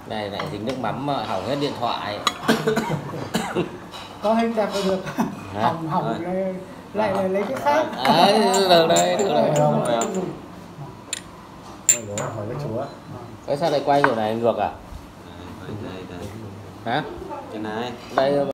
Này lại dính nước mắm mà hỏng hết điện thoại. Có hình đẹp được. Hỏng hỏng lại lấy cái khác. Được đây, được đây. Hỏi cái chúa. Cái sao lại quay kiểu này ngược à? Đây. Hả? Cái này. Đây